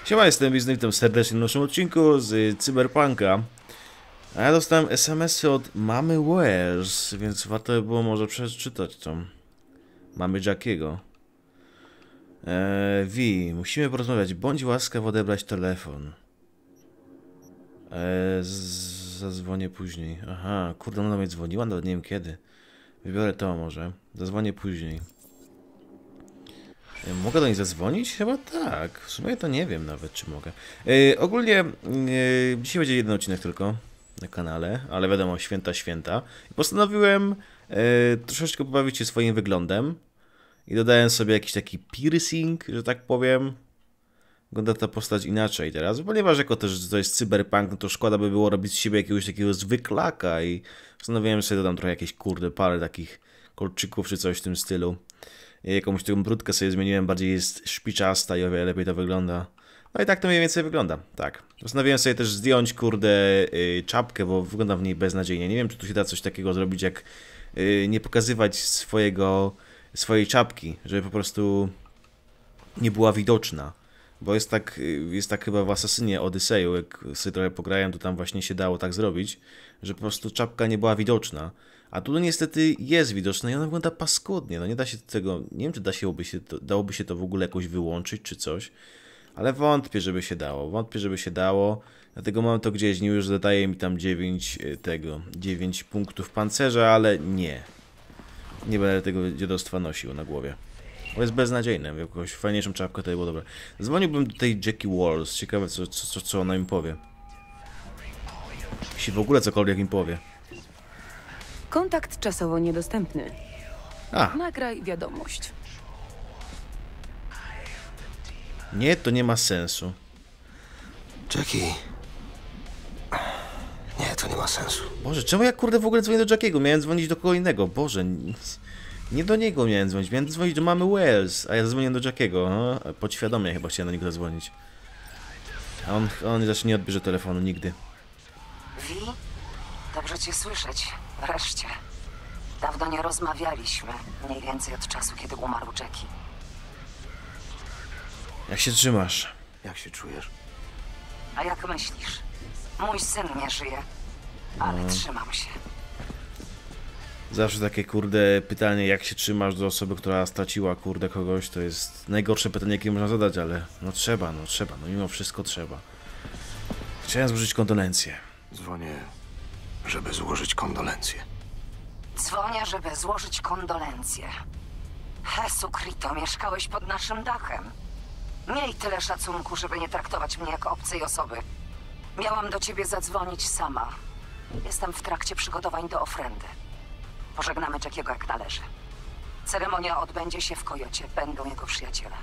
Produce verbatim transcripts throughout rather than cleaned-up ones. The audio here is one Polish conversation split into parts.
Siema, jestem Bizny, witam serdecznie w naszym odcinku z Cyberpunka. A ja dostałem es em esy od mamy Wells, więc warto by było może przeczytać to. Mamy Jackiego. Eee, Vi, musimy porozmawiać. Bądź łaskaw odebrać telefon. Eee, zadzwonię później. Aha, kurde, ona do mnie dzwoniła, nawet nie wiem kiedy. Wybiorę to może. Zadzwonię później. Mogę do niej zadzwonić? Chyba tak. W sumie to nie wiem nawet, czy mogę. Yy, ogólnie yy, dzisiaj będzie jeden odcinek tylko na kanale, ale wiadomo, święta, święta. I postanowiłem yy, troszeczkę pobawić się swoim wyglądem. I dodałem sobie jakiś taki piercing, że tak powiem. Wygląda ta postać inaczej teraz, ponieważ jako też że to jest cyberpunk, no to szkoda by było robić z siebie jakiegoś takiego zwyklaka i postanowiłem, że sobie dodam trochę jakieś kurde parę takich kolczyków czy coś w tym stylu. Jakąś taką brudkę sobie zmieniłem, bardziej jest szpiczasta i o wiele lepiej to wygląda. No i tak to mniej więcej wygląda, tak. Postanowiłem sobie też zdjąć, kurde, yy, czapkę, bo wygląda w niej beznadziejnie. Nie wiem, czy tu się da coś takiego zrobić, jak yy, nie pokazywać swojego, swojej czapki, żeby po prostu nie była widoczna. Bo jest tak, jest tak chyba w Assassinie Odyseju, jak sobie trochę pograłem, to tam właśnie się dało tak zrobić, że po prostu czapka nie była widoczna. A tu niestety jest widoczna i ona wygląda paskudnie. No nie da się tego, nie wiem czy da się, się to, dałoby się to w ogóle jakoś wyłączyć czy coś, ale wątpię, żeby się dało. Wątpię, żeby się dało. Dlatego mam to gdzieś, nie już dodaje mi tam dziewięć tego, dziewięć punktów pancerza, ale nie. Nie będę tego dziadostwa nosił na głowie. Bo jest beznadziejne, jakąś fajniejszą czapkę to by było dobre. Dzwoniłbym do tej Jackie Walls, ciekawe co, co, co ona im powie. Jeśli w ogóle cokolwiek im powie. Kontakt czasowo niedostępny. A. Nagraj wiadomość. Nie, to nie ma sensu. Jackie. Nie, to nie ma sensu. Boże, czemu ja kurde w ogóle dzwonię do Jackiego? Miałem dzwonić do kogo innego. Boże, nie do niego miałem dzwonić. Miałem dzwonić do mamy Wells, a ja zadzwoniłem do Jackiego. No, podświadomie chyba chciałem do niego zadzwonić. A on, on zacznie nie odbierze telefonu nigdy. Vi? Dobrze cię słyszeć. Wreszcie. Dawno nie rozmawialiśmy. Mniej więcej od czasu, kiedy umarł Jackie. Jak się trzymasz? Jak się czujesz? A jak myślisz? Mój syn nie żyje. Ale no. Trzymam się. Zawsze takie kurde pytanie, jak się trzymasz do osoby, która straciła kurde kogoś, to jest najgorsze pytanie, jakie można zadać, ale no trzeba, no trzeba, no mimo wszystko trzeba. Chciałem złożyć kondolencje. Dzwonię, żeby złożyć kondolencje. Dzwonię, żeby złożyć kondolencje. Jesu Krito, mieszkałeś pod naszym dachem. Miej tyle szacunku, żeby nie traktować mnie jako obcej osoby. Miałam do ciebie zadzwonić sama. Jestem w trakcie przygotowań do ofrendy. Pożegnamy Jackiego jak należy. Ceremonia odbędzie się w Kojocie. Będą jego przyjaciele.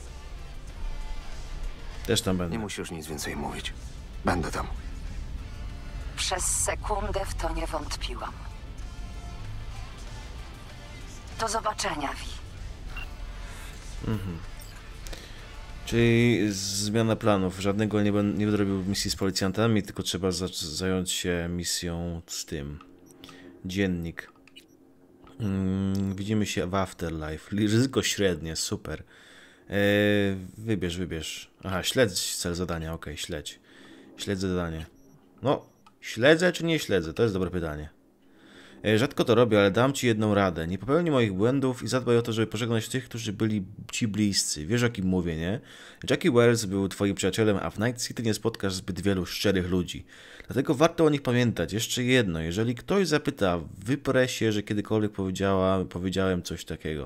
Też tam będę. Nie musisz nic więcej mówić. Będę tam. Przez sekundę w to nie wątpiłam. Do zobaczenia, Vi. Mhm. Czyli zmiana planów. Żadnego nie będę, nie będę robił misji z policjantami, tylko trzeba zająć się misją z tym. Dziennik. Hmm, widzimy się w Afterlife. Ryzyko średnie, super. Eee, wybierz, wybierz. Aha, śledź cel zadania, ok, śledź. Śledź zadanie. No, śledzę czy nie śledzę? To jest dobre pytanie. Rzadko to robię, ale dam ci jedną radę. Nie popełnij moich błędów i zadbaj o to, żeby pożegnać tych, którzy byli ci bliscy. Wiesz, o kim mówię, nie? Jackie Wells był twoim przyjacielem, a w Night City nie spotkasz zbyt wielu szczerych ludzi. Dlatego warto o nich pamiętać. Jeszcze jedno. Jeżeli ktoś zapyta, wyprę się, że kiedykolwiek powiedziała, powiedziałem coś takiego.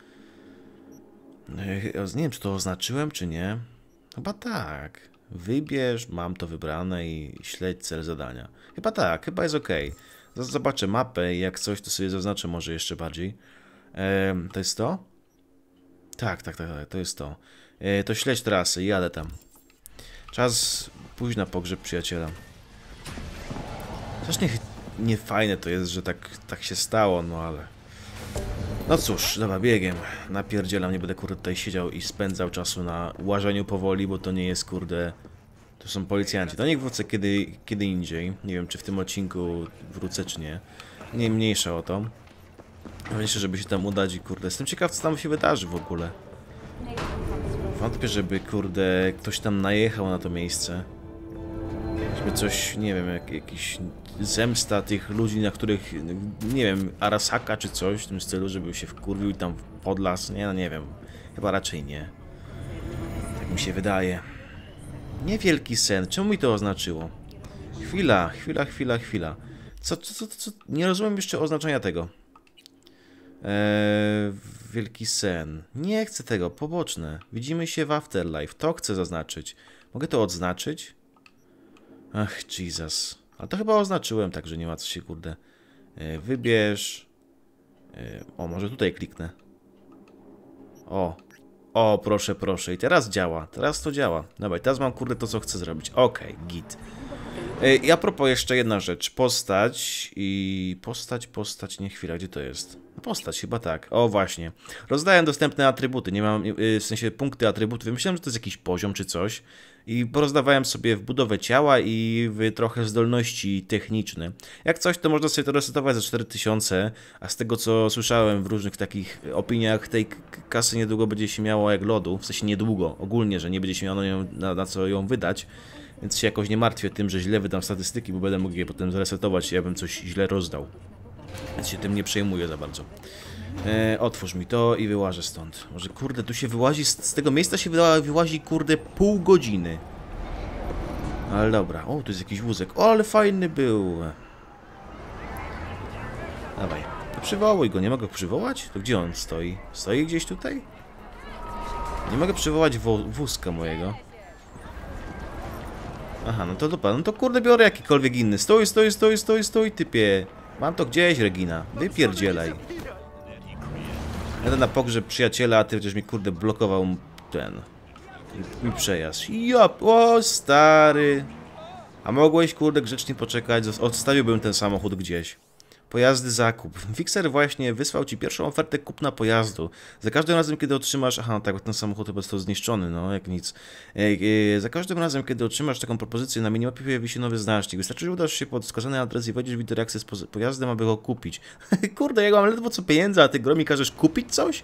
Nie wiem, czy to oznaczyłem, czy nie. Chyba tak. Wybierz, mam to wybrane i śledź cel zadania. Chyba tak, chyba jest ok. Zobaczę mapę i jak coś, to sobie zaznaczę może jeszcze bardziej. Eee, to jest to? Tak, tak, tak, tak, to jest to. Eee, to śledź trasy i jadę tam. Czas pójść na pogrzeb przyjaciela. Strasznie niefajne to jest, że tak, tak się stało, no ale... No cóż, dobra, biegiem. Napierdzielam, nie będę kurde tutaj siedział i spędzał czasu na łażeniu powoli, bo to nie jest kurde... To są policjanci. To niech wrócę kiedy, kiedy indziej. Nie wiem, czy w tym odcinku wrócę, czy nie. Nie mniejsza o to. Myślę, żeby się tam udać i kurde. Jestem ciekaw, co tam się wydarzy w ogóle. Wątpię, żeby, kurde, ktoś tam najechał na to miejsce. Żeby coś, nie wiem, jak, jakiś zemsta tych ludzi, na których, nie wiem, Arasaka czy coś w tym stylu, żeby się wkurwił i tam podlas. Nie, no nie wiem. Chyba raczej nie. Tak mi się wydaje. Niewielki sen. Czemu mi to oznaczyło? Chwila, chwila, chwila, chwila. Co, co, co, co? Nie rozumiem jeszcze oznaczenia tego. Eee, wielki sen. Nie chcę tego, poboczne. Widzimy się w Afterlife. To chcę zaznaczyć. Mogę to odznaczyć? Ach, Jesus. Ale to chyba oznaczyłem, także nie ma co się, kurde. Eee, wybierz. Eee, o, może tutaj kliknę. O. O, proszę, proszę. I teraz działa. Teraz to działa. Dobra, teraz mam, kurde, to, co chcę zrobić. Okej, okay, git. I a propos jeszcze jedna rzecz. Postać i... Postać, postać, nie chwila, gdzie to jest? Postać, chyba tak. O, właśnie. Rozdałem dostępne atrybuty, nie mam, w sensie punkty atrybutów. Myślałem, że to jest jakiś poziom czy coś. I porozdawałem sobie w budowę ciała i w trochę zdolności techniczne. Jak coś, to można sobie to resetować za cztery tysiące, a z tego, co słyszałem w różnych takich opiniach, tej kasy niedługo będzie się miało jak lodu. W sensie niedługo, ogólnie, że nie będzie się miało na, na co ją wydać. Więc się jakoś nie martwię tym, że źle wydam statystyki, bo będę mógł je potem zresetować, ja bym coś źle rozdał. Więc się tym nie przejmuję za bardzo. E, otwórz mi to i wyłażę stąd. Może, kurde, tu się wyłazi, z, z tego miejsca się wyłazi, kurde, pół godziny. Ale dobra. O, tu jest jakiś wózek. O, ale fajny był. Dawaj. To przywołuj go. Nie mogę przywołać? To gdzie on stoi? Stoi gdzieś tutaj? Nie mogę przywołać wózka mojego. Aha, no to dupa. No to, kurde, biorę jakikolwiek inny. Stój, stój, stój, stój, stój, typie. Mam to gdzieś, Regina. Wypierdzielaj. Jadę na pogrzeb przyjaciela, a ty przecież mi, kurde, blokował ten... mi przejazd. Ja, o, stary. A mogłeś, kurde, grzecznie poczekać? Odstawiłbym ten samochód gdzieś. Pojazdy, zakup. Fixer właśnie wysłał ci pierwszą ofertę kupna pojazdu. Za każdym razem, kiedy otrzymasz... Aha, no tak, bo ten samochód chyba został zniszczony, no, jak nic. E, e, za każdym razem, kiedy otrzymasz taką propozycję, na minimapie pojawi się nowy znacznik. Wystarczy, że udasz się pod wskazany adres i wejdziesz w interakcję z pojazdem, aby go kupić. Kurde, ja mam ledwo co pieniędzy, a ty, gro, mi każesz kupić coś?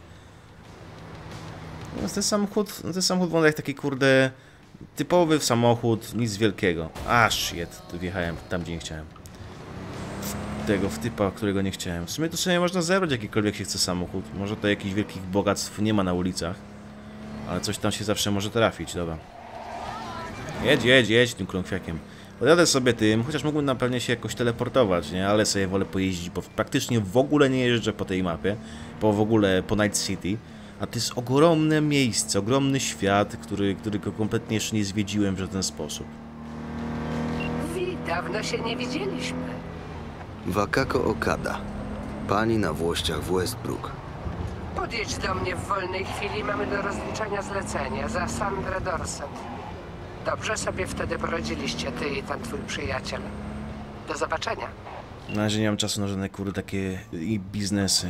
No, ten samochód, no, ten samochód wygląda jak taki, kurde, typowy samochód, nic wielkiego. A, shit, wjechałem tam, gdzie nie chciałem. Tego, w typa, którego nie chciałem. W sumie to sobie można zebrać jakikolwiek się chce samochód. Może to jakichś wielkich bogactw nie ma na ulicach. Ale coś tam się zawsze może trafić, dobra. Jedź, jedź, jedź tym kląkwiakiem. Podjadę sobie tym, chociaż mógłbym na pewno się jakoś teleportować, nie? Ale sobie wolę pojeździć, bo praktycznie w ogóle nie jeżdżę po tej mapie. Po w ogóle po Night City. A to jest ogromne miejsce, ogromny świat, który, którego kompletnie jeszcze nie zwiedziłem w żaden sposób. Wi, dawno się nie widzieliśmy. Wakako Okada. Pani na włościach w Westbrook. Podjedź do mnie w wolnej chwili, mamy do rozliczenia zlecenie za Sandrę Dorset. Dobrze sobie wtedy poradziliście, ty i ten twój przyjaciel. Do zobaczenia. Na razie nie mam czasu na żadne, kurde, takie i biznesy.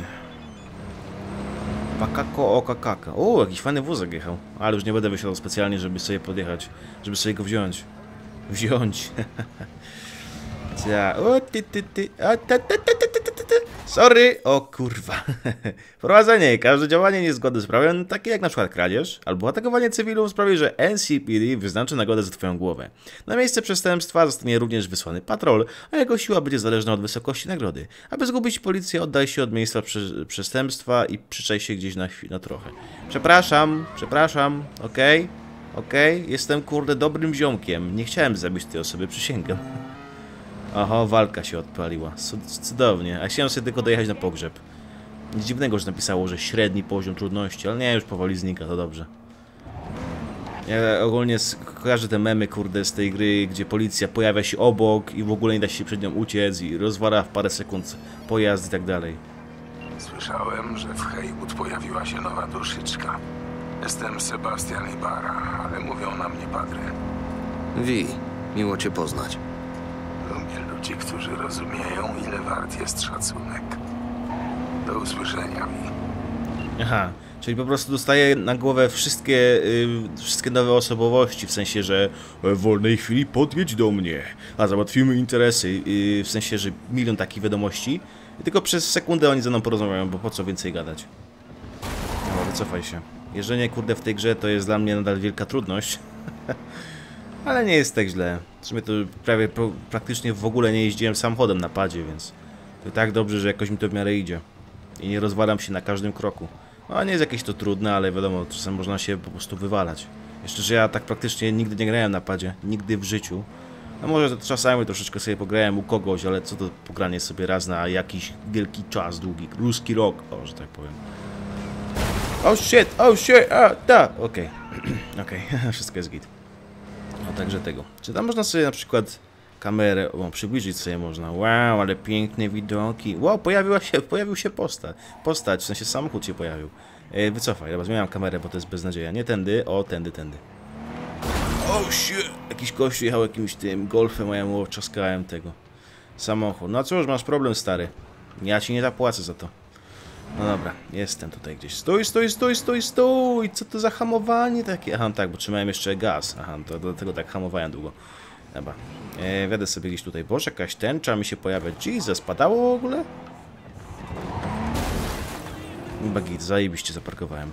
Wakako Okakaka. O, jakiś fajny wózek jechał. Ale już nie będę wysiadał specjalnie, żeby sobie podjechać. Żeby sobie go wziąć. Wziąć. O, ty, ty, ty. O, ty, ty, ty, ty, ty, ty, ty. Sorry. O kurwa. Wprowadzenie. Każde działanie niezgodne z prawem, takie jak na przykład kradzież albo atakowanie cywilów, sprawi, że N C P D wyznaczy nagrodę za twoją głowę. Na miejsce przestępstwa zostanie również wysłany patrol, a jego siła będzie zależna od wysokości nagrody. Aby zgubić policję, oddaj się od miejsca prze przestępstwa i przyczaj się gdzieś na, na trochę. Przepraszam, przepraszam, okej, okay? okej, okay? Jestem, kurde, dobrym ziomkiem. Nie chciałem zabić tej osoby, przysięgam. Oho, walka się odpaliła. Cudownie. A chciałem sobie tylko dojechać na pogrzeb. Nic dziwnego, że napisało, że średni poziom trudności, ale nie, już powoli znika, to dobrze. Ja ogólnie kojarzę te memy, kurde, z tej gry, gdzie policja pojawia się obok i w ogóle nie da się przed nią uciec i rozwala w parę sekund pojazd i tak dalej. Słyszałem, że w Haywood pojawiła się nowa duszyczka. Jestem Sebastian Ibarra, ale mówią na mnie Padre. Wi, miło cię poznać. Lubię ludzi, którzy rozumieją, ile wart jest szacunek. Do usłyszenia, Wi. Aha, czyli po prostu dostaję na głowę wszystkie, yy, wszystkie nowe osobowości, w sensie, że w wolnej chwili podjedź do mnie, a załatwimy interesy, yy, w sensie, że milion takich wiadomości i tylko przez sekundę oni ze mną porozmawiają, bo po co więcej gadać. No, wycofaj się. Jeżdżenie, kurde, w tej grze to jest dla mnie nadal wielka trudność. Ale nie jest tak źle. W sumie to prawie praktycznie w ogóle nie jeździłem samochodem na padzie, więc to tak dobrze, że jakoś mi to w miarę idzie. I nie rozwalam się na każdym kroku. No nie jest jakieś to trudne, ale wiadomo, czasem można się po prostu wywalać. Jeszcze, że ja tak praktycznie nigdy nie grałem na padzie. Nigdy w życiu. No może czasami troszeczkę sobie pograłem u kogoś, ale co to pogranie sobie raz na jakiś wielki czas, długi, ruski rok, o, że tak powiem. Oh shit, oh shit, a, da, okej, okej, wszystko jest git. No także tego. Czy tam można sobie na przykład kamerę, o, przybliżyć sobie można, wow, ale piękne widoki. Wow, pojawiła się, pojawił się postać, postać, w sensie samochód się pojawił. E, wycofaj, dobra, zmieniam kamerę, bo to jest beznadzieja. Nie tędy, o, tędy, tędy. Oh shit! Jakiś gościu jechał jakimś tym golfem, a ja mu czaskałem tego samochód. No cóż, masz problem, stary. Ja ci nie zapłacę za to. No dobra, jestem tutaj gdzieś. Stój, stój, stój, stój, stój! Co to za hamowanie takie? Aha, tak, bo trzymałem jeszcze gaz. Aha, to dlatego tak hamowałem długo. Dobra, e, wiadę sobie gdzieś tutaj. Boże, jakaś tęcza mi się pojawia. Jesus, padało w ogóle? Bagit, zajebiście zaparkowałem.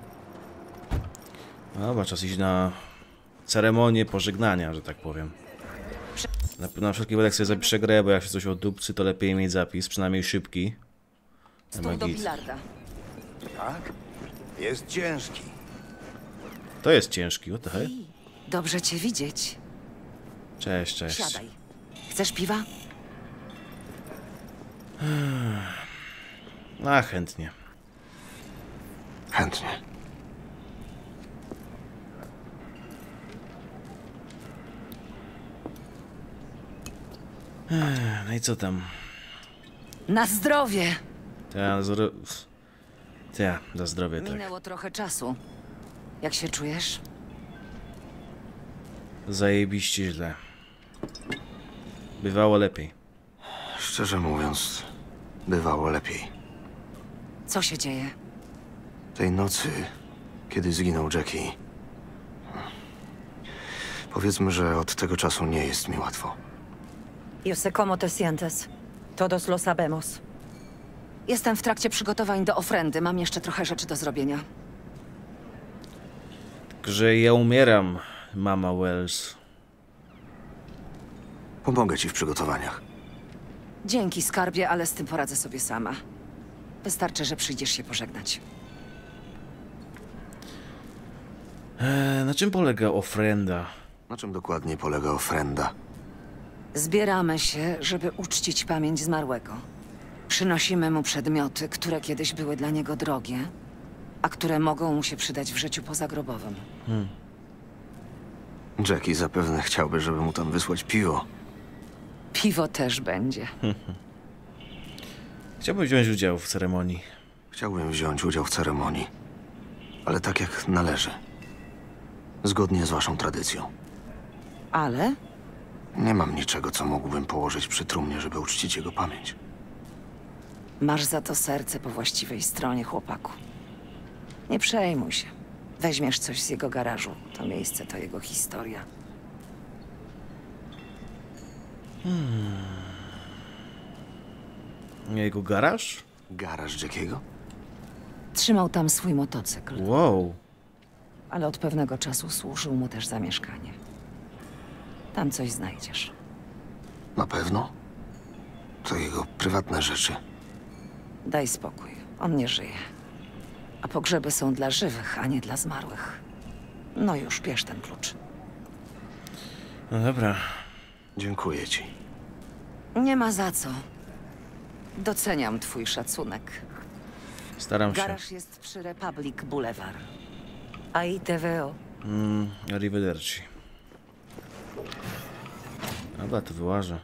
Dobra, czas iść na ceremonię pożegnania, że tak powiem. Na, na wszelki wypadek sobie zapiszę grę, bo jak się coś odupcy, to lepiej mieć zapis, przynajmniej szybki. Stół do bilarda. Tak? Jest ciężki. To jest ciężki, what the hell? Dobrze cię widzieć. Cześć, cześć. Siadaj. Chcesz piwa? A, chętnie. Chętnie. No i co tam? Na zdrowie! Ja, zdro... ja, za zdrowie, tak. Minęło trochę czasu. Jak się czujesz? Zajebiście źle. Bywało lepiej. Szczerze mówiąc, bywało lepiej. Co się dzieje? Tej nocy, kiedy zginął Jackie, powiedzmy, że od tego czasu nie jest mi łatwo. Yo sé cómo te sientes. Todos lo sabemos. Jestem w trakcie przygotowań do ofrendy. Mam jeszcze trochę rzeczy do zrobienia. Że ja umieram, mama Wells. Pomogę ci w przygotowaniach. Dzięki, skarbie, ale z tym poradzę sobie sama. Wystarczy, że przyjdziesz się pożegnać. Eee, na czym polega ofrenda? Na czym dokładnie polega ofrenda? Zbieramy się, żeby uczcić pamięć zmarłego. Przynosimy mu przedmioty, które kiedyś były dla niego drogie, a które mogą mu się przydać w życiu pozagrobowym. Hmm. Jackie zapewne chciałby, żeby mu tam wysłać piwo. Piwo też będzie. Chciałbym wziąć udział w ceremonii. Chciałbym wziąć udział w ceremonii, ale tak jak należy. Zgodnie z waszą tradycją. Ale Nie mam niczego, co mógłbym położyć przy trumnie, żeby uczcić jego pamięć. masz za to serce po właściwej stronie, chłopaku. Nie przejmuj się. Weźmiesz coś z jego garażu. To miejsce to jego historia. Jego garaż? Garaż Jackiego? Trzymał tam swój motocykl, Wow. ale od pewnego czasu służył mu też za mieszkanie. Tam coś znajdziesz. Na pewno? To jego prywatne rzeczy. Daj spokój. On nie żyje. A pogrzeby są dla żywych, a nie dla zmarłych. No już, bierz ten klucz. No dobra. Dziękuję ci. Nie ma za co. Doceniam twój szacunek. Staram się. Garaż jest przy Republic Boulevard. Ahí te veo. Mm, arrivederci. Dobra, to wyłażę.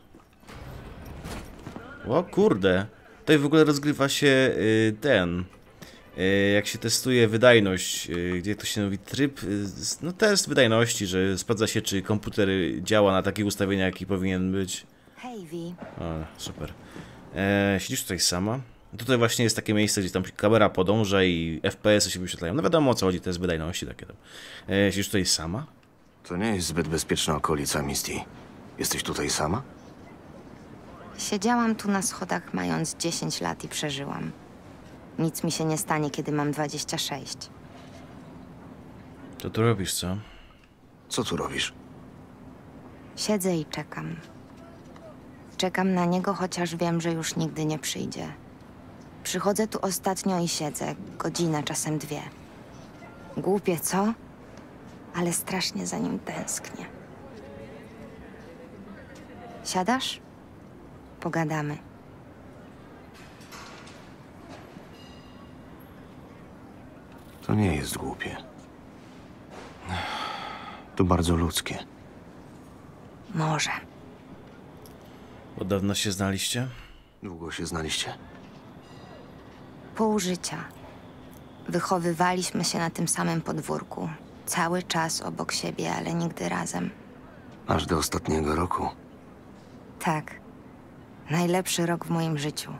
O kurde. Tutaj w ogóle rozgrywa się y, ten... Y, jak się testuje wydajność, y, gdzie to się mówi tryb... Y, no test wydajności, że sprawdza się, czy komputer działa na takich ustawieniach, jaki powinien być. Hej, Vi. O, super. E, siedzisz tutaj sama? Tutaj właśnie jest takie miejsce, gdzie tam kamera podąża i F P S-y się wyświetlają. No wiadomo, o co chodzi, to jest wydajności takie tam. E, siedzisz tutaj sama? To nie jest zbyt bezpieczna okolica, Misty. Jesteś tutaj sama? Siedziałam tu na schodach mając dziesięć lat i przeżyłam. Nic mi się nie stanie, kiedy mam dwadzieścia sześć. Co tu robisz, co? Co tu robisz? Siedzę i czekam. Czekam na niego, chociaż wiem, że już nigdy nie przyjdzie. Przychodzę tu ostatnio i siedzę. Godzinę, czasem dwie. Głupie, co? Ale strasznie za nim tęsknię. Siadasz? Pogadamy. To nie jest głupie. To bardzo ludzkie. Może. Od dawna się znaliście? Długo się znaliście? Pół życia. Wychowywaliśmy się na tym samym podwórku. Cały czas obok siebie, ale nigdy razem. Aż do ostatniego roku. Tak. Najlepszy rok w moim życiu.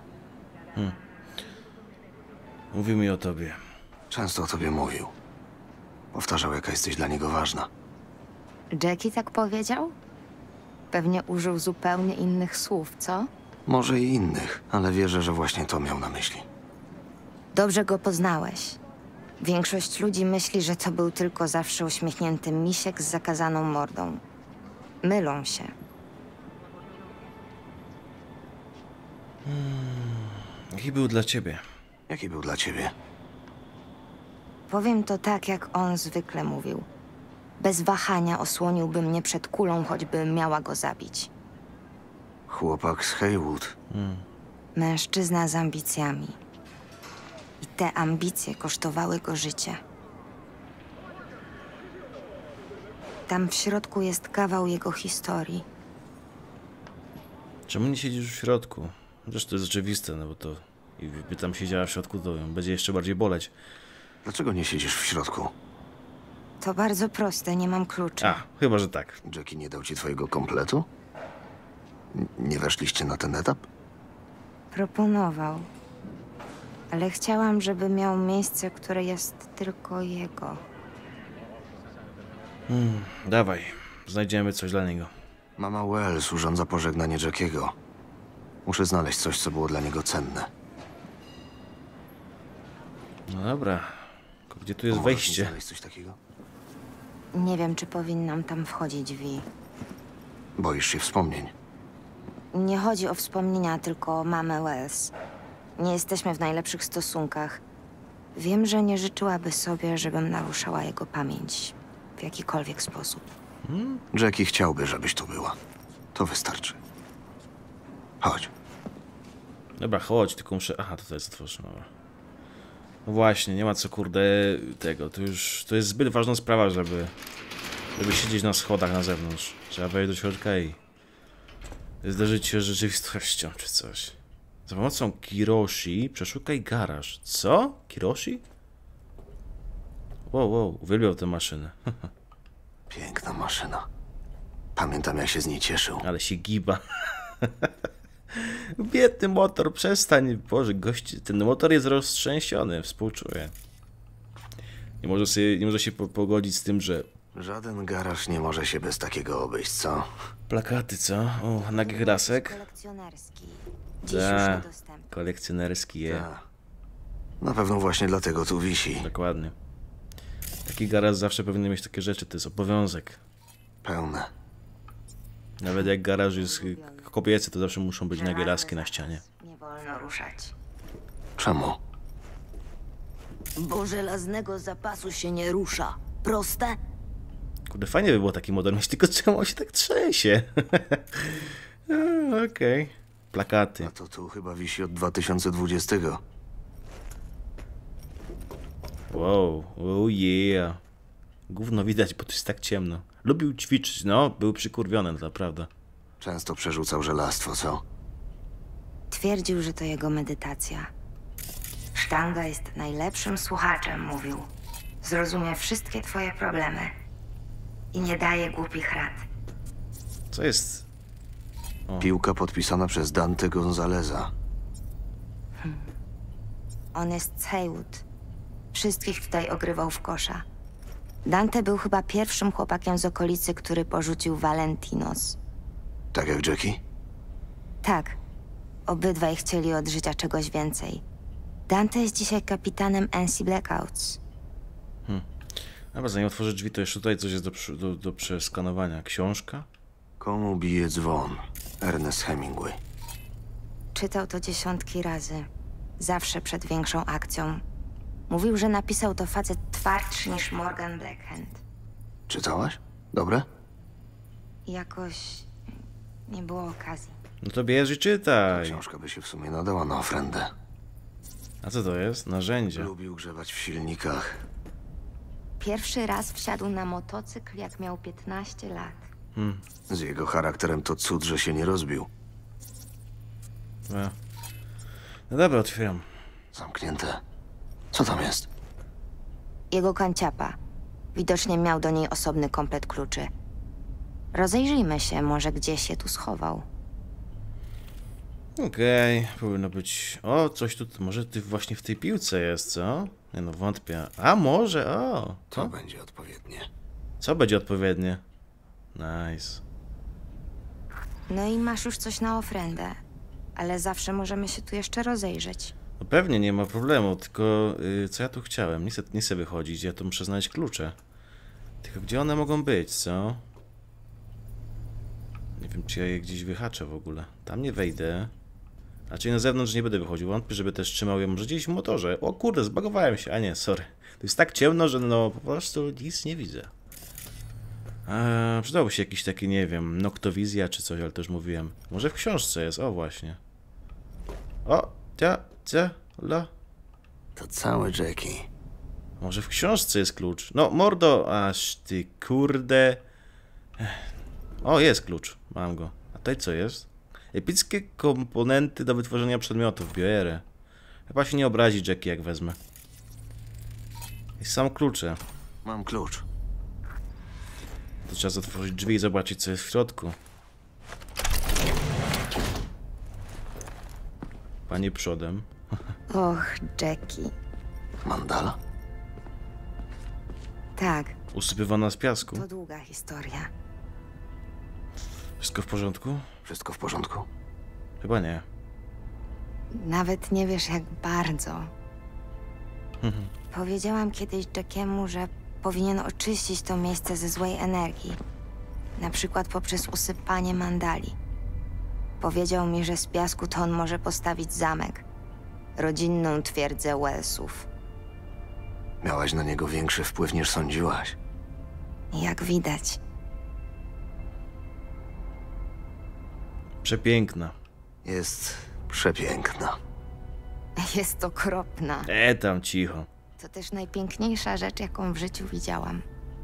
Mówi mi o tobie. Często o tobie mówił. Powtarzał, jaka jesteś dla niego ważna. Jackie tak powiedział? Pewnie użył zupełnie innych słów, co? Może i innych, ale wierzę, że właśnie to miał na myśli. Dobrze go poznałeś. Większość ludzi myśli, że to był tylko zawsze uśmiechnięty misiek z zakazaną mordą. Mylą się. Jaki był dla ciebie? Jaki był dla ciebie? Powiem to tak, jak on zwykle mówił. Bez wahania osłoniłby mnie przed kulą, choćbym miała go zabić. Chłopak z Haywood. Mężczyzna z ambicjami. I te ambicje kosztowały go życie. Tam w środku jest kawał jego historii. Czemu nie siedzisz w środku? Zresztą to jest oczywiste, no bo to... Gdyby tam siedziała w środku, to ją będzie jeszcze bardziej boleć. Dlaczego nie siedzisz w środku? To bardzo proste, nie mam kluczy. A, chyba, że tak. Jackie nie dał ci twojego kompletu? N- Nie weszliście na ten etap? Proponował. Ale chciałam, żeby miał miejsce, które jest tylko jego. Dawaj, znajdziemy coś dla niego. Mama Wells urządza pożegnanie Jackiego. Muszę znaleźć coś, co było dla niego cenne. No dobra. Tylko gdzie tu jest Pomożesz mi wejście? znaleźć coś takiego? Nie wiem, czy powinnam tam wchodzić, Vi. Boisz się wspomnień. Nie chodzi o wspomnienia, tylko o mamę Wells. Nie jesteśmy w najlepszych stosunkach. Wiem, że nie życzyłaby sobie, żebym naruszała jego pamięć w jakikolwiek sposób. Jackie chciałby, żebyś tu była. To wystarczy. Chodź. Dobra, chodź, tylko muszę... Aha, tutaj jest otworzone. No właśnie, nie ma co, kurde, tego. To już... To jest zbyt ważna sprawa, żeby... Żeby siedzieć na schodach na zewnątrz. Trzeba wejść do środka i... zderzyć się z rzeczywistością, czy coś. Za pomocą Kiroshi przeszukaj garaż. Co? Kiroshi? Wow, wow, uwielbiał tę maszynę. Piękna maszyna. Pamiętam, jak się z niej cieszył. Ale się giba. Biedny motor, przestań. Boże, gości, ten motor jest roztrzęsiony, współczuję. Nie może, sobie, nie może się po pogodzić z tym, że... Żaden garaż nie może się bez takiego obejść, co? Plakaty, co? O, nagich lasek? Kolekcjonerski. Dziś już Ta, niedostępny. kolekcjonerski je. Ta. Na pewno właśnie dlatego tu wisi. Dokładnie. Taki garaż zawsze powinien mieć takie rzeczy, to jest obowiązek. Pełne. Nawet jak garaż jest kobiecy, to zawsze muszą być nagie laski na ścianie. Nie wolno ruszać. Czemu? Bo żelaznego zapasu się nie rusza. Proste? Kurde, fajnie by było taki model mieć, tylko czemu on się tak trzęsie? Okej. Okay. Plakaty. A to tu chyba wisi od dwa tysiące dwudziestego. Wow, oh yeah. Gówno widać, bo to jest tak ciemno. Lubił ćwiczyć, no, był przykurwiony, to prawda. Często przerzucał żelastwo, co? Twierdził, że to jego medytacja. Sztanga jest najlepszym słuchaczem, mówił. Zrozumie wszystkie twoje problemy. I nie daje głupich rad. Co jest? Piłka podpisana przez Dante Gonzaleza. On jest z Haywood. Wszystkich tutaj ogrywał w kosza. Dante był chyba pierwszym chłopakiem z okolicy, który porzucił Valentinos. Tak jak Jackie? Tak. Obydwaj chcieli od życia czegoś więcej. Dante jest dzisiaj kapitanem N C Blackouts. Dobra, zanim otworzę drzwi, to jeszcze tutaj coś jest do, przy- do, do przeskanowania. Książka? Komu bije dzwon? Ernest Hemingway. Czytał to dziesiątki razy. Zawsze przed większą akcją. Mówił, że napisał to facet twardszy niż Morgan Blackhand. Czytałaś? Dobre? Jakoś nie było okazji. No to bierz i czytaj. Książka by się w sumie nadała na ofrendę. A co to jest? Narzędzie. Lubił grzebać w silnikach. Pierwszy raz wsiadł na motocykl, jak miał piętnaście lat. Hmm. Z jego charakterem to cud, że się nie rozbił. No. No dobra, otwieram. Zamknięte. Co tam jest? Jego kanciapa. Widocznie miał do niej osobny komplet kluczy. Rozejrzyjmy się, może gdzieś je tu schował. Okej, powinno być... O, coś tu... Może ty właśnie w tej piłce jest, co? Nie no, wątpię. A może, o! To Co? będzie odpowiednie. Co będzie odpowiednie? Nice. No i masz już coś na ofrendę. Ale zawsze możemy się tu jeszcze rozejrzeć. No pewnie, nie ma problemu, tylko... y, co ja tu chciałem? Nie chcę, nie chcę wychodzić, ja tu muszę znaleźć klucze. Tylko gdzie one mogą być, co? Nie wiem, czy ja je gdzieś wyhaczę w ogóle. Tam nie wejdę. Raczej na zewnątrz nie będę wychodził. Wątpię, żeby też trzymał je może gdzieś w motorze. O kurde, zbagowałem się. A nie, sorry. To jest tak ciemno, że no po prostu nic nie widzę. Eee, przydałoby się jakiś taki, nie wiem, noktowizja czy coś, ale to już mówiłem. Może w książce jest, o właśnie. O, cia, cia, la. To cały Jackie. Może w książce jest klucz. No, mordo, aż ty kurde. Ech. O, jest klucz. Mam go. A tutaj co jest? Epickie komponenty do wytworzenia przedmiotów. Biorę. Chyba się nie obrazi Jackie, jak wezmę. I są klucze. Mam klucz. To trzeba otworzyć drzwi i zobaczyć, co jest w środku. Panie przodem. Och, Jackie. Mandala? Tak, Usypywana z piasku. to długa historia. Wszystko w porządku? Wszystko w porządku? Chyba nie. Nawet nie wiesz, jak bardzo. Powiedziałam kiedyś Jackiemu, że powinien oczyścić to miejsce ze złej energii. Na przykład poprzez usypanie mandali. Powiedział mi, że z piasku to on może postawić zamek. Rodzinną twierdzę Wellsów. Miałaś na niego większy wpływ niż sądziłaś. Jak widać. Przepiękna. Jest przepiękna. Jest okropna. E, tam cicho. To też najpiękniejsza rzecz, jaką w życiu widziałam.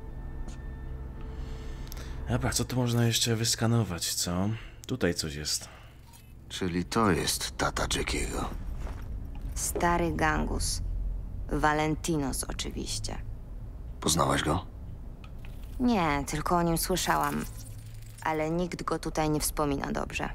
Dobra, co tu można jeszcze wyskanować, co? Tutaj coś jest. Czyli to jest tata Jackiego. Stary gangus. Valentinos oczywiście. Poznałaś go? Nie, tylko o nim słyszałam. Ale nikt go tutaj nie wspomina dobrze.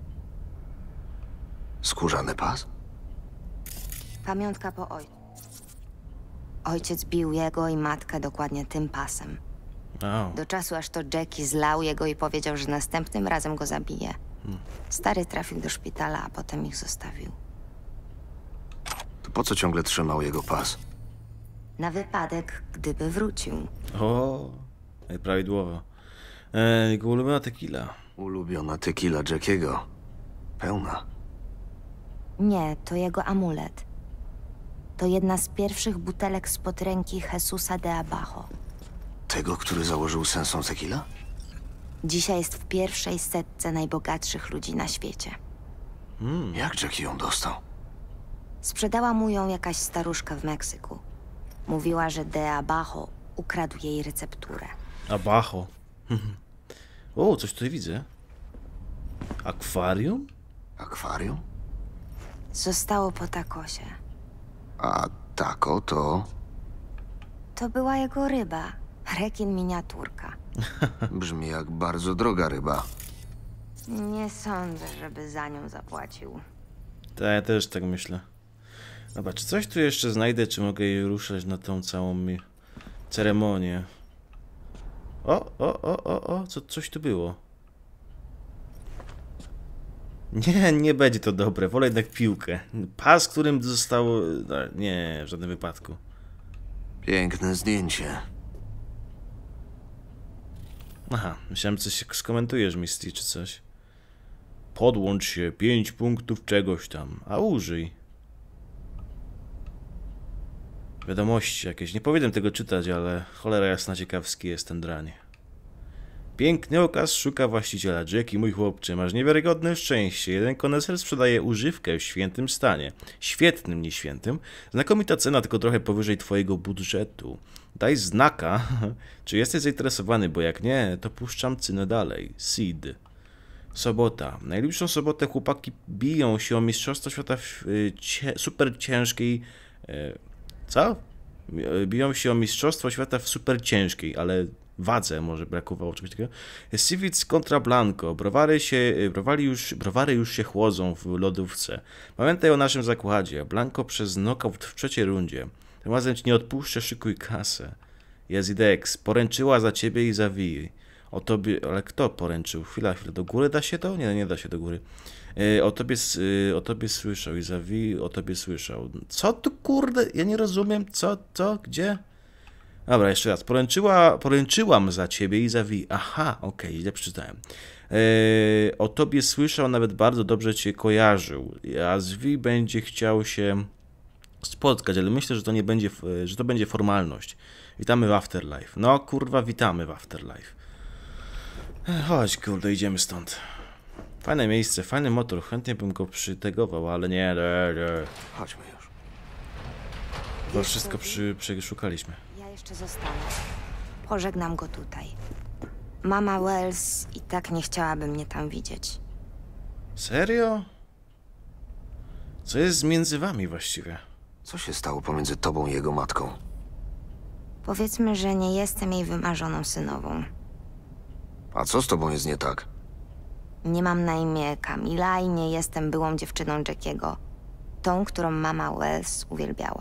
Skórzany pas? Pamiątka po ojcu. Ojciec bił jego i matkę dokładnie tym pasem. O, Do czasu, aż to Jackie zlał jego i powiedział, że następnym razem go zabije. Stary trafił do szpitala, a potem ich zostawił. To po co ciągle trzymał jego pas? Na wypadek, gdyby wrócił. o, prawidłowo. E, jego ulubiona tequila. Ulubiona tequila Jackiego. Pełna. Nie, to jego amulet. To jedna z pierwszych butelek spod ręki Jesusa de Abajo. Tego, który założył sensą tequila? Dzisiaj jest w pierwszej setce najbogatszych ludzi na świecie. Hmm. Jak Jackie ją dostał? Sprzedała mu ją jakaś staruszka w Meksyku. Mówiła, że de Abajo ukradł jej recepturę. Abajo. O, coś tutaj widzę. Akwarium? Akwarium? Zostało po takosie. A taco to... To była jego ryba. Rekin miniaturka. Brzmi jak bardzo droga ryba. Nie sądzę, żeby za nią zapłacił. Tak, ja też tak myślę. Dobra, czy coś tu jeszcze znajdę, czy mogę jej ruszać na tą całą mi ceremonię? O, o, o, o, o, co, coś tu było. Nie, nie będzie to dobre, wolę jednak piłkę. Pas, którym zostało... No, nie, w żadnym wypadku. Piękne zdjęcie. Aha, myślałem, że coś skomentujesz, Misty, czy coś. Podłącz się, pięć punktów czegoś tam, a użyj. Wiadomości jakieś, nie powinienem tego czytać, ale cholera jasna, ciekawski jest ten drań. Piękny okaz szuka właściciela. Jackie, mój chłopcze, masz niewiarygodne szczęście. Jeden koneser sprzedaje używkę w świętym stanie. Świetnym, nie świętym. Znakomita cena, tylko trochę powyżej twojego budżetu. Daj znaka, czy jesteś zainteresowany, bo jak nie, to puszczam cynę dalej. Seed. Sobota. Najbliższą sobotę chłopaki biją się o mistrzostwo świata w y, cie, super ciężkiej... Y, co? Biją się o mistrzostwo świata w super ciężkiej, ale... wadze może brakowało czegoś takiego. Civic kontra Blanco. Browary, się, browary, już, browary już się chłodzą w lodówce. Pamiętaj o naszym zakładzie. Blanco przez knockout w trzeciej rundzie. Tym razem ci nie odpuszczę, szykuj kasę. Jazidex. Poręczyła za ciebie i za Wi. O tobie... Ale kto poręczył? Chwila, chwila. Do góry da się to? Nie, nie da się do góry. Yy, o, tobie, yy, o tobie słyszał. I za Wi o tobie słyszał. Co tu kurde? Ja nie rozumiem. Co? Co? Gdzie? Dobra, jeszcze raz. Poręczyła, poręczyłam za ciebie i za Wi. Aha, okej, okay, źle przeczytałem. Eee, o tobie słyszał, nawet bardzo dobrze cię kojarzył. A z Wi będzie chciał się spotkać, ale myślę, że to nie będzie, że to będzie formalność. Witamy w Afterlife. No kurwa, witamy w Afterlife. Eee, chodź, kurde, idziemy stąd. Fajne miejsce, fajny motor. Chętnie bym go przytegował, ale nie, nie, nie. Chodźmy już. To wszystko przy, przeszukaliśmy. Jeszcze zostanę. Pożegnam go tutaj. Mama Wells i tak nie chciałaby mnie tam widzieć. Serio? Co jest między wami właściwie? Co się stało pomiędzy tobą i jego matką? Powiedzmy, że nie jestem jej wymarzoną synową. A co z tobą jest nie tak? Nie mam na imię Kamila i nie jestem byłą dziewczyną Jackiego. Tą, którą mama Wells uwielbiała.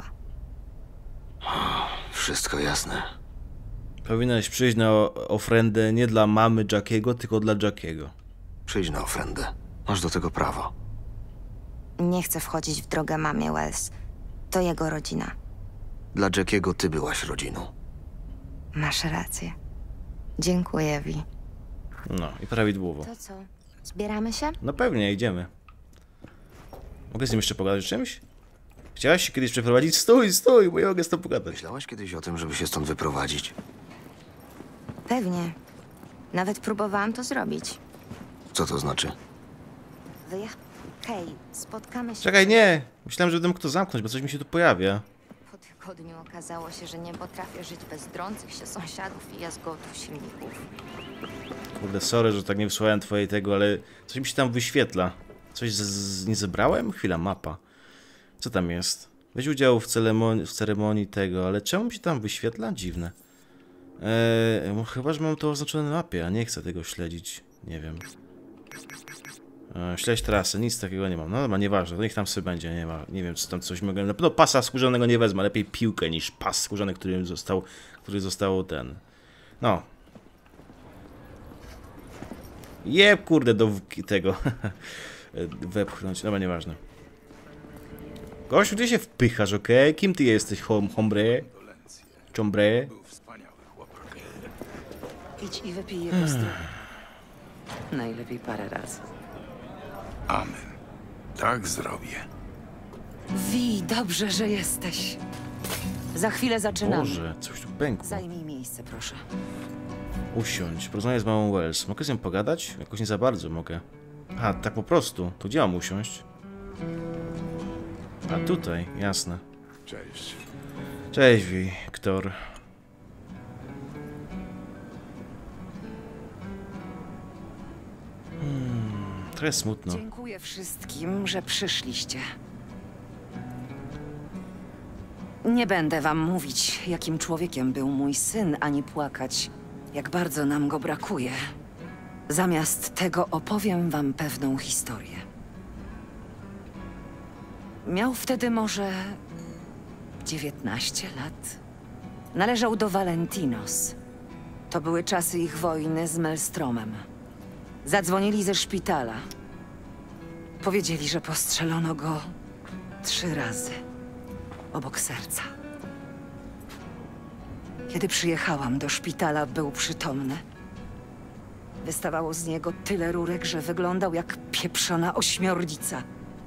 Wszystko jasne. Powinnaś przyjść na ofrendę nie dla mamy Jackiego, tylko dla Jackiego. Przyjdź na ofrendę. Masz do tego prawo. Nie chcę wchodzić w drogę mamie Wells. To jego rodzina. Dla Jackiego ty byłaś rodziną. Masz rację. Dziękuję, Vi. No i prawidłowo. To co? Zbieramy się? No pewnie, idziemy. Mogę z nim jeszcze pogadać o czymś? Chciałaś się kiedyś przeprowadzić? Stój, stój, bo ja mogę z tobą pogadać. Myślałaś kiedyś o tym, żeby się stąd wyprowadzić? Pewnie. Nawet próbowałam to zrobić. Co to znaczy? Wyjech... Hej, spotkamy się... Czekaj, nie! Myślałem, że będę mógł to zamknąć, bo coś mi się tu pojawia. Po tygodniu okazało się, że nie potrafię żyć bez drących się sąsiadów i jazgotów silników. Kurde, sorry, że tak nie wysłałem twojej tego, ale coś mi się tam wyświetla. Coś z, z, nie zebrałem? Chwila, mapa. Co tam jest? Weź udział w ceremonii, w ceremonii tego, ale czemu mi się tam wyświetla? Dziwne. Eee, chyba, że mam to oznaczone na mapie, a nie chcę tego śledzić. Nie wiem. Eee, śledź trasę, nic takiego nie mam. No dobra, nieważne, to niech tam sobie będzie, nie ma. Nie wiem, czy tam coś mogę... Na pewno pasa skórzanego nie wezmę, lepiej piłkę niż pas skórzany, który został, który został ten... No. Jeb, kurde, do tego... wepchnąć, dobra, nieważne. Gościu, ty się wpychasz, okej? Okay? Kim ty jesteś, hom hombre? Chombre? Idź i wypij jego stronę. Najlepiej parę razy. Amen. Tak zrobię. Wi, dobrze, że jesteś. Za chwilę zaczynamy. Boże, coś tu pękło. Zajmij miejsce, proszę. Usiądź, porozmawiaj z mamą Wells. Mogę z nią pogadać? Jakoś nie za bardzo mogę. A, tak po prostu. To gdzie mam usiąść? A tutaj, jasne. Cześć. Cześć, Wiktor. Hmm, trochę smutno. Dziękuję wszystkim, że przyszliście. Nie będę wam mówić, jakim człowiekiem był mój syn, ani płakać, jak bardzo nam go brakuje. Zamiast tego opowiem wam pewną historię. Miał wtedy może dziewiętnaście lat. Należał do Valentinos. To były czasy ich wojny z Maelstromem. Zadzwonili ze szpitala. Powiedzieli, że postrzelono go trzy razy. Obok serca. Kiedy przyjechałam do szpitala, był przytomny. Wystawało z niego tyle rurek, że wyglądał jak pieprzona ośmiornica.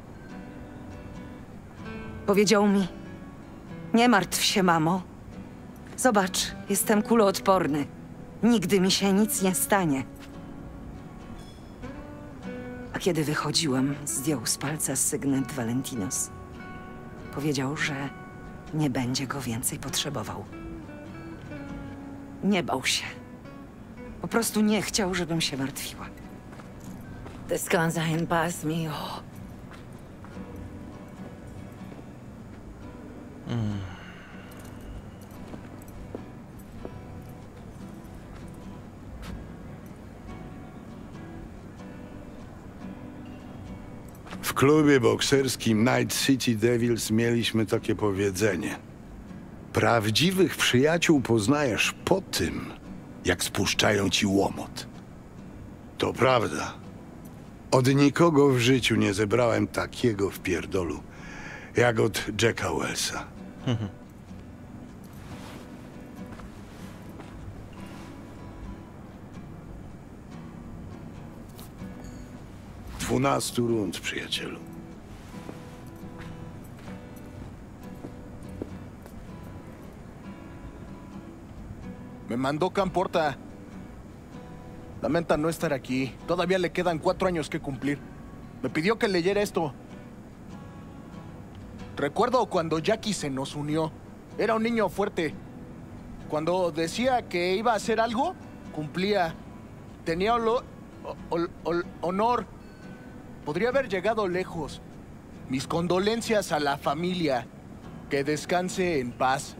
Powiedział mi: nie martw się, mamo. Zobacz, jestem kuloodporny. Nigdy mi się nic nie stanie. A kiedy wychodziłam, zdjął z palca sygnet Valentinos. Powiedział, że nie będzie go więcej potrzebował. Nie bał się. Po prostu nie chciał, żebym się martwiła. Descansa en paz, mio. Mm. W klubie bokserskim Night City Devils mieliśmy takie powiedzenie. Prawdziwych przyjaciół poznajesz po tym, jak spuszczają ci łomot. To prawda. Od nikogo w życiu nie zebrałem takiego wpierdolu, jak od Jacka Wellsa. Dwunastu rund, przyjacielu. Me mandó Camporta. Lamenta no estar aquí. Todavía le quedan cuatro años que cumplir. Me pidió que leyera esto. Recuerdo cuando Jackie se nos unió. Era un niño fuerte. Cuando decía que iba a hacer algo, cumplía. Tenía olo- ol- ol- honor. Podría haber llegado lejos. Mis condolencias a la familia. Que descanse en paz.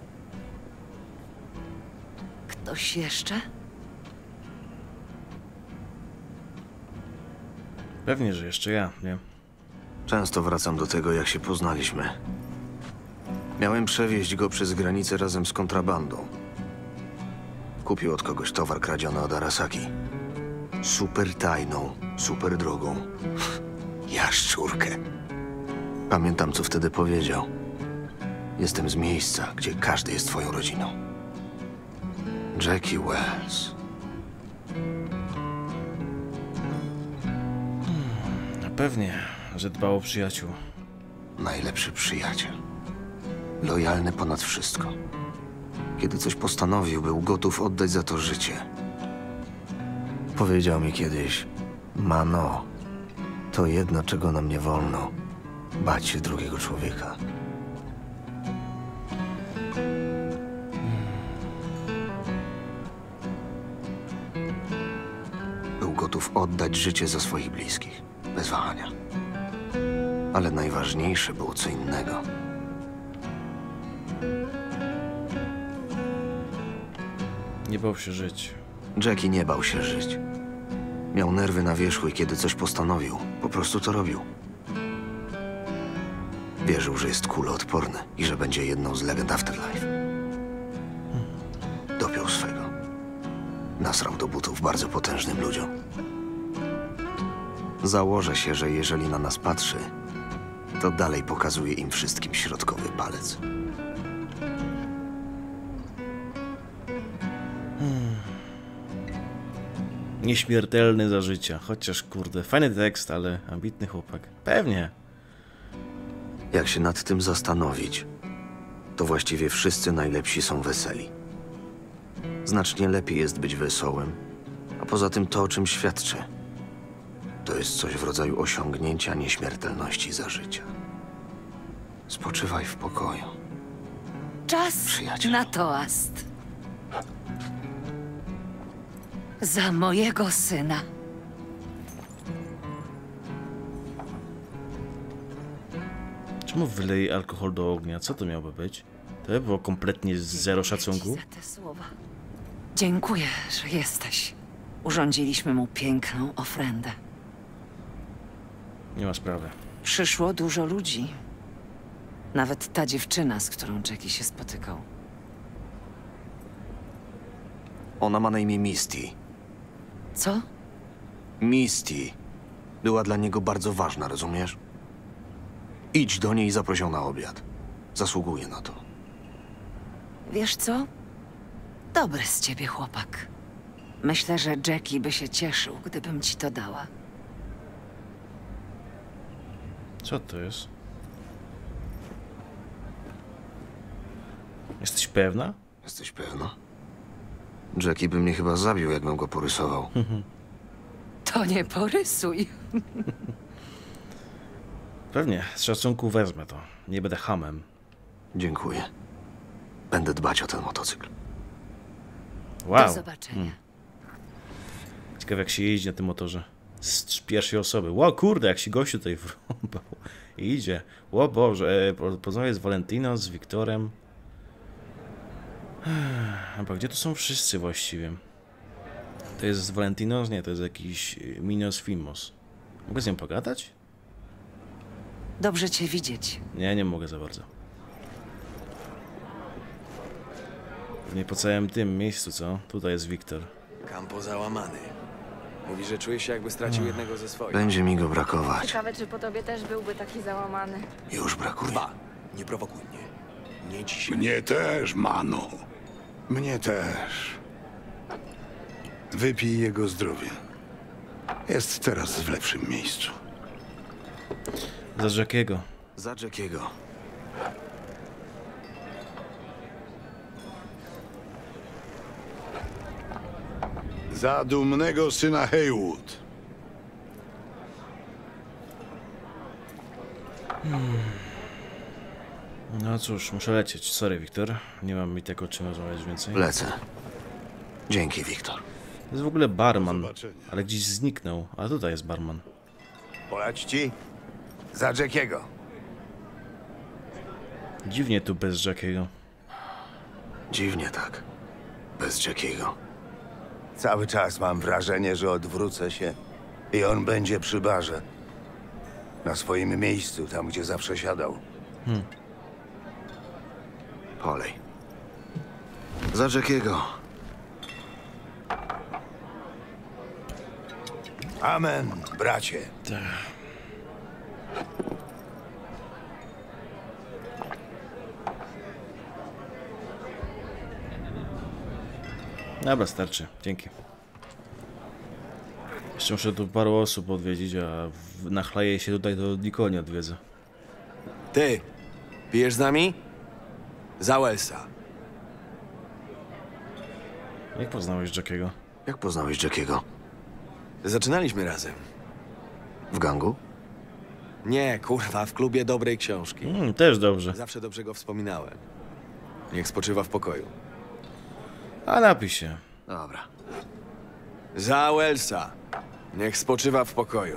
Ktoś jeszcze? Pewnie, że jeszcze ja, nie? Często wracam do tego, jak się poznaliśmy. Miałem przewieźć go przez granicę razem z kontrabandą. Kupił od kogoś towar kradziony od Arasaki. Super tajną, super drogą. Jaszczurkę. Pamiętam, co wtedy powiedział. Jestem z miejsca, gdzie każdy jest twoją rodziną. Jackie Wells. No pewnie, że dbał o przyjaciół. Najlepszy przyjaciel. Lojalny ponad wszystko. Kiedy coś postanowił, był gotów oddać za to życie. Powiedział mi kiedyś: Mano, to jedno, czego nam nie wolno. Bać się drugiego człowieka. Był gotów oddać życie za swoich bliskich. Bez wahania. Ale najważniejsze było co innego. Nie bał się żyć. Jackie nie bał się żyć. Miał nerwy na wierzchu i kiedy coś postanowił, po prostu to robił. Wierzył, że jest kuloodporny i że będzie jedną z legend Afterlife. Dopiął swego. Nasrał do butów bardzo potężnym ludziom. Założę się, że jeżeli na nas patrzy, to dalej pokazuje im wszystkim środkowy palec. Nieśmiertelny za życia. Chociaż, kurde, fajny tekst, ale ambitny chłopak. Pewnie. Jak się nad tym zastanowić, to właściwie wszyscy najlepsi są weseli. Znacznie lepiej jest być wesołym, a poza tym to, o czym świadczy, to jest coś w rodzaju osiągnięcia nieśmiertelności za życia. Spoczywaj w pokoju. Czas Przyjacielu. na toast. Za mojego syna. Czemu wylej alkohol do ognia? Co to miałoby być? To było kompletnie zero szacunku. Dziękuję ci za te słowa. Dziękuję, że jesteś. Urządziliśmy mu piękną ofrendę. Nie ma sprawy. Przyszło dużo ludzi. Nawet ta dziewczyna, z którą Jackie się spotykał. Ona ma na imię Misty. Co? Misty była dla niego bardzo ważna, rozumiesz? Idź do niej i zaproś ją na obiad. Zasługuje na to. Wiesz co? Dobry z ciebie chłopak. Myślę, że Jackie by się cieszył, gdybym ci to dała. Co to jest? Jesteś pewna? Jesteś pewna? Jackie by mnie chyba zabił, jakbym go porysował. To nie porysuj. Pewnie, z szacunku wezmę to. Nie będę hamem. Dziękuję. Będę dbać o ten motocykl. Wow. Do zobaczenia. Hmm. Ciekawe, jak się jeździ na tym motorze. Z pierwszej osoby. Ło, kurde, jak się gościu tutaj wrąbał. Idzie. Ło Boże, porozmawiaj z Valentino, z Wiktorem. Chyba gdzie tu są wszyscy właściwie? To jest Valentinos? Nie, to jest jakiś Minos Fimos. Mogę z nią pogadać? Dobrze cię widzieć. Nie, nie mogę za bardzo. Nie po całym tym miejscu, co? Tutaj jest Wiktor. Campo załamany. Mówi, że czuje się, jakby stracił jednego ze swoich. Będzie mi go brakować. Ciekawe, czy po tobie też byłby taki załamany. Już brakuje. Dwa. Nie prowokuj mnie. Nie dzisiaj. Mnie też, Manu. Mnie też. Wypij jego zdrowie. Jest teraz w lepszym miejscu. Za Jackiego. Za Jackiego. Za dumnego syna Haywood. Hmm. No cóż, muszę lecieć. Sorry, Wiktor. Nie mam mi tego czym rozmawiać więcej. Lecę. Dzięki, Wiktor. To jest w ogóle barman, ale gdzieś zniknął. A tutaj jest barman. Polać ci? Za Jackiego. Dziwnie tu bez Jackiego. Dziwnie tak. Bez Jackiego. Cały czas mam wrażenie, że odwrócę się i on będzie przy barze. Na swoim miejscu, tam gdzie zawsze siadał. Hmm. Polej. Za Jackiego. Amen, bracie. Tak. Dobra, starczy. Dzięki. Jeszcze muszę tu paru osób odwiedzić, a w, na chlaje się tutaj to nikogo nie odwiedzę. Ty, pijesz z nami? Za Wellsa. Jak poznałeś Jackiego? Jak poznałeś Jackiego? Zaczynaliśmy razem. W gangu? Nie, kurwa, w klubie dobrej książki. Mm, też dobrze. Zawsze dobrze go wspominałem. Niech spoczywa w pokoju. A napij się. Dobra. Za Wellsa. Niech spoczywa w pokoju.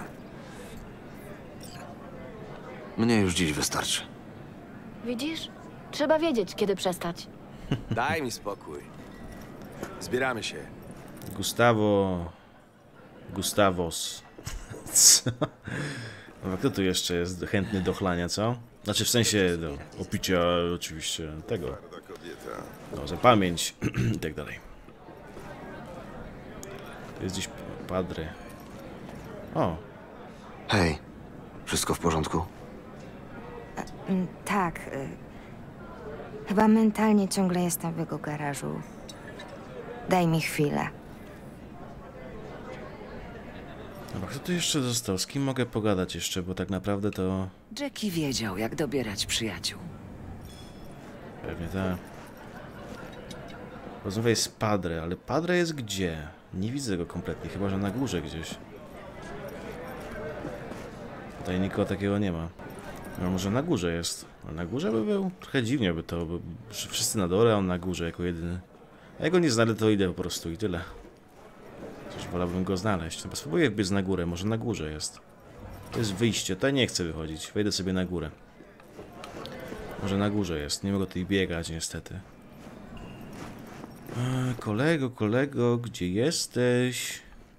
Mnie już dziś wystarczy. Widzisz? Trzeba wiedzieć, kiedy przestać. Daj mi spokój. Zbieramy się. Gustavo... Gustavos. Co? No, kto tu jeszcze jest chętny do chlania, co? Znaczy w sensie do opicia oczywiście tego. No, za pamięć i tak dalej. To jest gdzieś padre. O. Hej, wszystko w porządku? Mm, Tak. y, Chyba mentalnie ciągle jestem w jego garażu. Daj mi chwilę. Dobra, kto tu jeszcze został? Z kim mogę pogadać jeszcze, bo tak naprawdę to... Jackie wiedział, jak dobierać przyjaciół. Pewnie tak. Rozmawiaj z Padre, ale Padre jest gdzie? Nie widzę go kompletnie, chyba że na górze gdzieś. Tutaj nikogo takiego nie ma. No może na górze jest. A na górze by był? Trochę dziwnie by to, bo wszyscy na dole, a on na górze jako jedyny. A jak go nie znajdę, to idę po prostu i tyle. Chociaż wolałbym go znaleźć. No, spróbuję wbiec na górę, może na górze jest. To jest wyjście, tutaj nie chcę wychodzić. Wejdę sobie na górę. Może na górze jest, nie mogę tutaj biegać niestety. A, kolego, kolego, gdzie jesteś?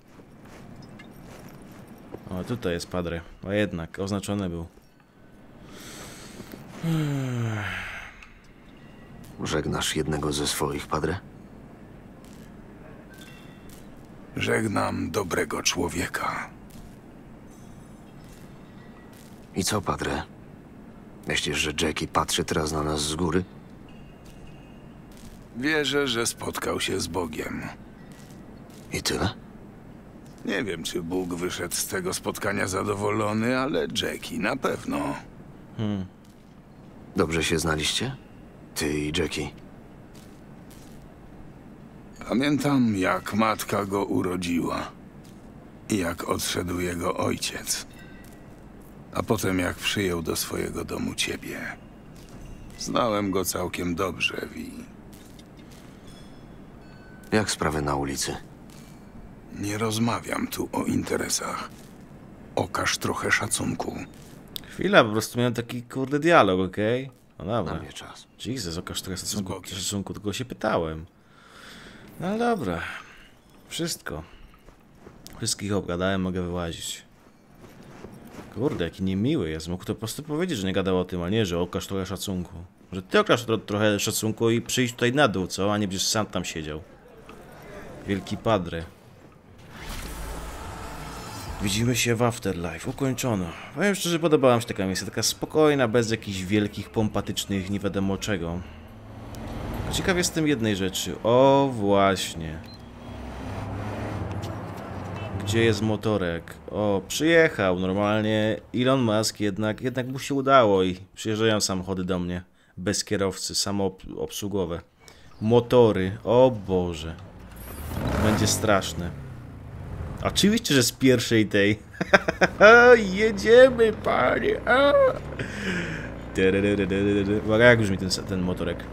O, tutaj jest Padre. A jednak, oznaczony był. Żegnasz jednego ze swoich, Padre? Żegnam dobrego człowieka. I co, Padre? Myślisz, że Jackie patrzy teraz na nas z góry? Wierzę, że spotkał się z Bogiem. I tyle? Nie wiem, czy Bóg wyszedł z tego spotkania zadowolony, ale Jackie na pewno. Hmm. Dobrze się znaliście? Ty i Jackie? Pamiętam, jak matka go urodziła i jak odszedł jego ojciec. A potem jak przyjął do swojego domu ciebie. Znałem go całkiem dobrze, Vi. Jak sprawy na ulicy? Nie rozmawiam tu o interesach. Okaż trochę szacunku. Chwila, po prostu miałem taki kurde dialog, okej? Okay? No dobra. Na mnie czas. Jesus, okaż trochę szacunku, szacunku, tylko się pytałem. No ale dobra. Wszystko. Wszystkich obgadałem, mogę wyłazić. Kurde, jaki niemiły jest. Mógł to po prostu powiedzieć, że nie gadał o tym, a nie, że okaż trochę szacunku. Że ty okaż tro trochę szacunku i przyjdź tutaj na dół, co? A nie będziesz sam tam siedział. Wielki padre. Widzimy się w Afterlife. Ukończono. Powiem szczerze, podobała mi się taka misja. Taka spokojna, bez jakichś wielkich, pompatycznych, nie wiadomo czego. Ciekaw jestem jednej rzeczy. O, właśnie. Gdzie jest motorek? O, przyjechał normalnie. Elon Musk jednak, jednak mu się udało i przyjeżdżają samochody do mnie. Bez kierowcy, samoobsługowe. Motory. O Boże. Będzie straszne. Oczywiście, że z pierwszej tej. Jedziemy, panie. Uwaga, jak brzmi ten, ten motorek.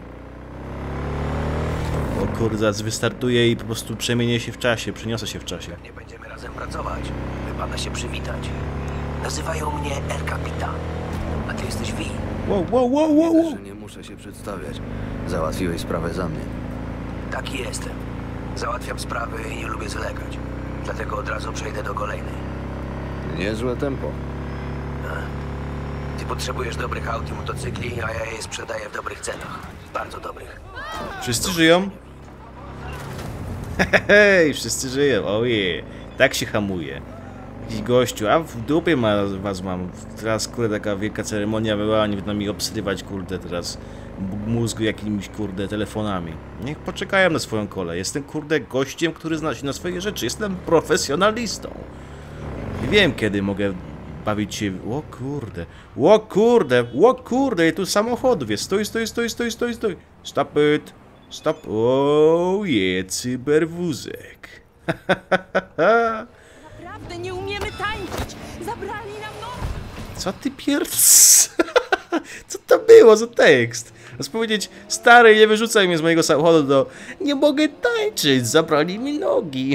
O kurde, zaraz wystartuje i po prostu przemienię się w czasie, przeniosę się w czasie. Nie będziemy razem pracować. Wypada się przywitać. Nazywają mnie El Capitan. A ty jesteś Vi. Wow, wow, wow, wow, wow. Nie muszę się przedstawiać. Załatwiłeś sprawę za mnie. Taki jestem. Załatwiam sprawy i nie lubię zalegać. Dlatego od razu przejdę do kolejnej. Niezłe tempo. Ty potrzebujesz dobrych aut i motocykli, a ja je sprzedaję w dobrych cenach. Bardzo dobrych. Wszyscy żyją? Hej, wszyscy żyją, ojej. Tak się hamuje. Jakiś gościu, a w dupie ma, was mam. Teraz kurde taka wielka ceremonia była, nie będą mi obsyrywać kurde teraz mózg jakimiś kurde telefonami. Niech poczekają na swoją kolej. Jestem kurde gościem, który zna się na swoje rzeczy. Jestem profesjonalistą. I wiem kiedy mogę bawić się... O kurde, o kurde, o kurde, i tu samochodów jest. Stój, stój, stój, stój, stój, stój. Stop it. Stop. O je, cyberwózek. Naprawdę nie umiemy tańczyć. Zabrali nam no... Co ty pierdz? Co to było za tekst? Chcę powiedzieć, stary, nie wyrzucaj mnie z mojego samochodu do... Nie mogę tańczyć, zabrali mi nogi.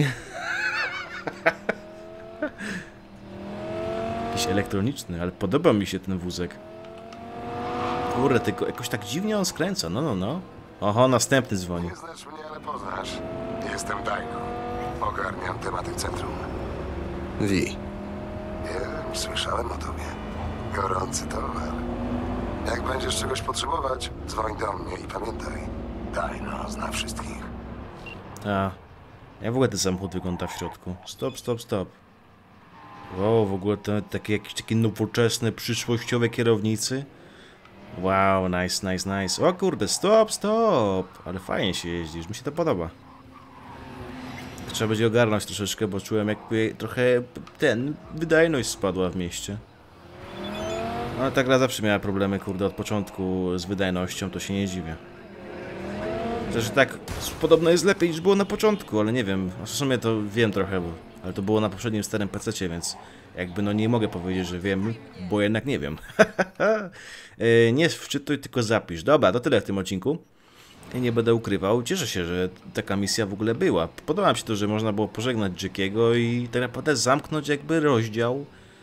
Jakiś elektroniczny, ale podoba mi się ten wózek. Kurde, tylko jakoś tak dziwnie on skręca, no, no, no. Oho, następny dzwoni. Nie znasz mnie, ale poznasz. Jestem Dajno. Ogarniam tematy centrum. Vi. Wiem, słyszałem o tobie. Gorący towar. Jak będziesz czegoś potrzebować, dzwoń do mnie i pamiętaj. Dajno zna wszystkich. A, jak w ogóle ten samochód wygląda w środku? Stop, stop, stop. Wow, w ogóle to takie jakieś takie nowoczesne, przyszłościowe kierownicy. Wow, nice, nice, nice. O kurde, stop, stop. Ale fajnie się jeździsz, mi się to podoba. Trzeba będzie ogarnąć troszeczkę, bo czułem jakby trochę ten, wydajność spadła w mieście. No tak gra zawsze miała problemy, kurde, od początku z wydajnością, to się nie dziwię. Chociaż tak podobno jest lepiej niż było na początku, ale nie wiem, w sumie to wiem trochę, bo, ale to było na poprzednim starym pececie, więc jakby no nie mogę powiedzieć, że wiem, bo jednak nie wiem. Nie wczytuj, tylko zapisz. Dobra, to tyle w tym odcinku. I nie będę ukrywał, cieszę się, że taka misja w ogóle była. Podoba mi się to, że można było pożegnać Jackiego i tak naprawdę zamknąć jakby rozdział,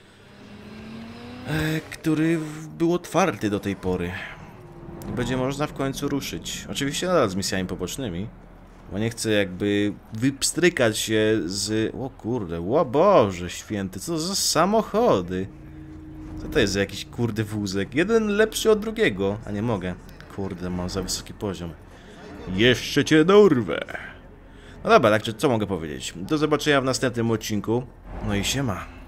e, który był otwarty do tej pory. I będzie można w końcu ruszyć. Oczywiście nadal z misjami pobocznymi, bo nie chcę jakby wypstrykać się z... O kurde, o Boże święty, co za samochody. Co to jest za jakiś kurde wózek? Jeden lepszy od drugiego, a nie mogę. Kurde, mam za wysoki poziom. Jeszcze cię dorwę. No dobra, także co mogę powiedzieć? Do zobaczenia w następnym odcinku. No i siema.